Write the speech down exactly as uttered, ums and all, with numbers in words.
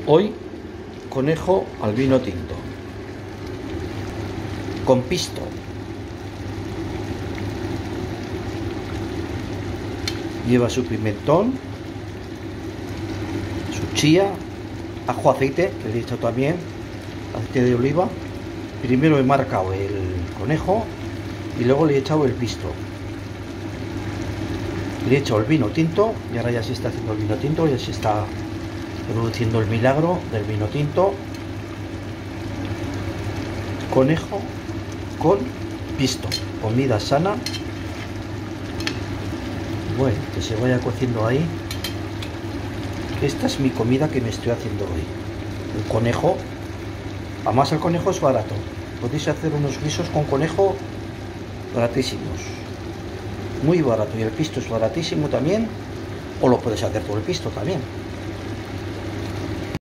Hoy, conejo al vino tinto, con pisto. Lleva su pimentón, su chía, ajo, aceite, que le he echado también, aceite de oliva. Primero he marcado el conejo y luego le he echado el pisto. Le he echado el vino tinto y ahora ya se está haciendo el vino tinto, ya se está produciendo el milagro del vino tinto. Conejo con pisto, comida sana. Bueno, que se vaya cociendo ahí. Esta es mi comida que me estoy haciendo hoy. Un conejo. Además el conejo es barato. Podéis hacer unos guisos con conejo baratísimos. Muy barato. Y el pisto es baratísimo también. O lo puedes hacer por el pisto también.